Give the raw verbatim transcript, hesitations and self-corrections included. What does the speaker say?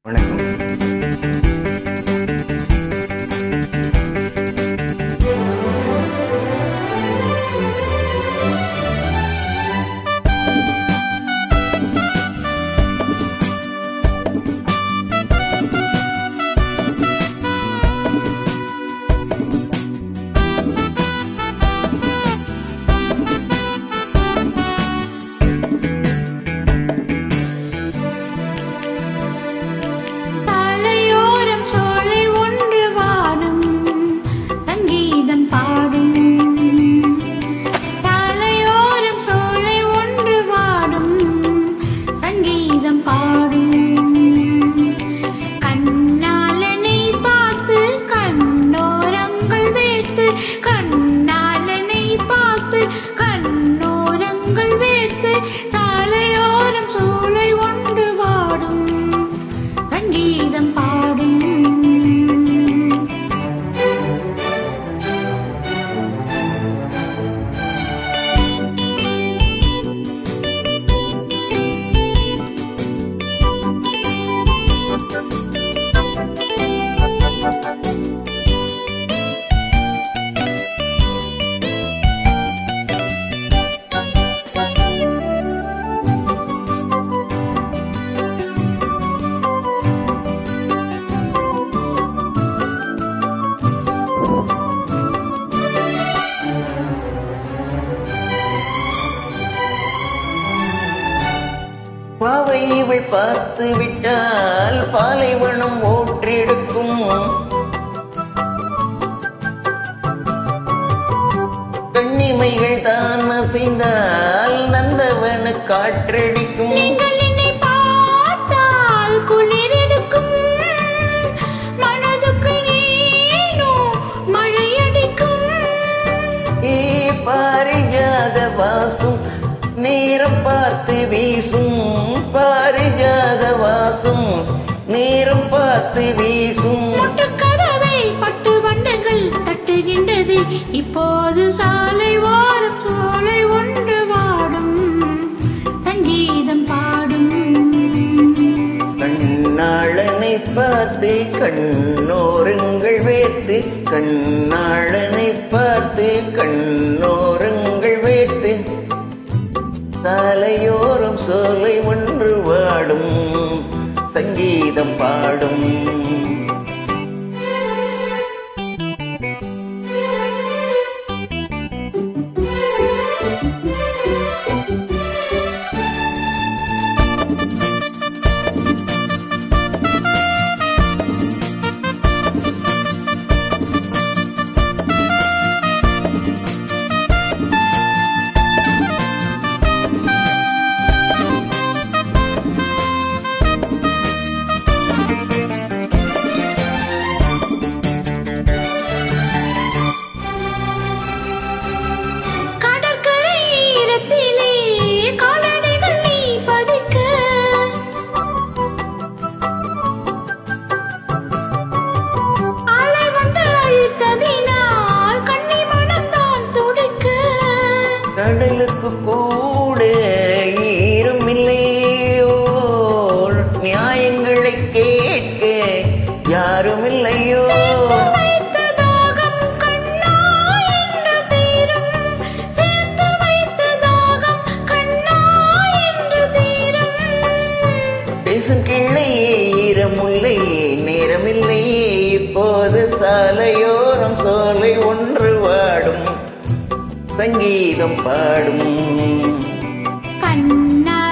சாலையோரம் சோலை ஒன்று வாடும் சங்கீதம் பாடும். சாலையோரம் சோலை ஒன்று வாடும் சங்கீதம் பாடும். கண்ணாலனை பார்த்து கண்ணோரங்கள் வேர்த்து கண்ணாலனை பார்த்து கண்ணோரங்கள் வேர்த்து சாலையோரம் சோலை ஒன்று வாடும் சங்கீதம் பாடும். பாவை இவள் பார்த்து விட்டால் பாலைவனம் ஓற்றெடுக்கும். கண்ணிமைகள் தான் அசைந்தால் நந்தவன காற்றடிக்கும். நீங்கள் என்னை பார்த்தால் குளிரெடுக்கும் மனதுக்கு ஏனோ மழையடிக்கும். ஏ பாரிஜாத வாசம் நேரம் பார்த்து வீசும். பாரிஜாத வாசம் நேரம் பார்த்து வீசும். முட்டுக்கதவை பட்டு வண்டுகள் தட்டுகின்றது. இப்போது சாலை ஓரம் சோலை ஒன்று வாடும் சங்கீதம் பாடும். கண்ணாளனை பார்த்து கண்ணோரங்கள் வேர்த்து கண்ணாளனை பார்த்து கண்ணோரங்கள் வேர்த்து சாலையோரம் சோலை ஒன்று வாடும் சங்கீதம் பாடும். கடலுக்கு கூட ஈரம் இல்லையோ நியாயங்களை கேட்க யாரும் இல்லையோ. பேசும் கிள்ளையே ஈரமுல்லையே நேரமில்லையே இப்போது சாலையோரம் சோலை ஒன்று வாடும் சங்கீதம் பாடும். கண்ணா